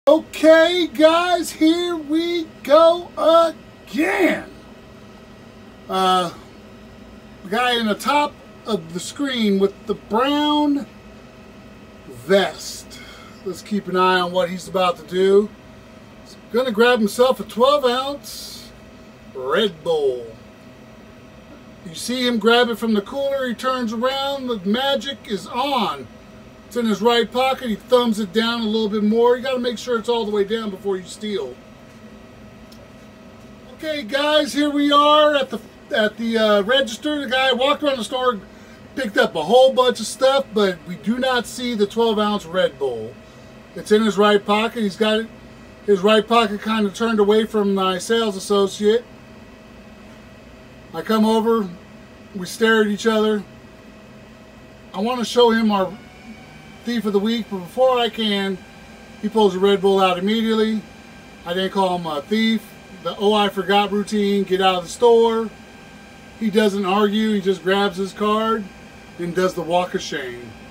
Okay guys, here we go again. The guy in the top of the screen with the brown vest. Let's keep an eye on what he's about to do. He's gonna grab himself a 12-ounce Red Bull. You see him grab it from the cooler, he turns around, the magic is on. It's in his right pocket, he thumbs it down a little bit more. You gotta make sure it's all the way down before you steal. Okay guys, here we are at the register. The guy walked around the store, picked up a whole bunch of stuff, but we do not see the 12-ounce Red Bull. It's in his right pocket. He's got his right pocket kind of turned away from my sales associate. I come over, we stare at each other. I want to show him our Thief of the Week, but before I can, he pulls a Red Bull out immediately. I didn't call him a thief. The "oh, I forgot" routine, get out of the store. He doesn't argue, he just grabs his card and does the walk of shame.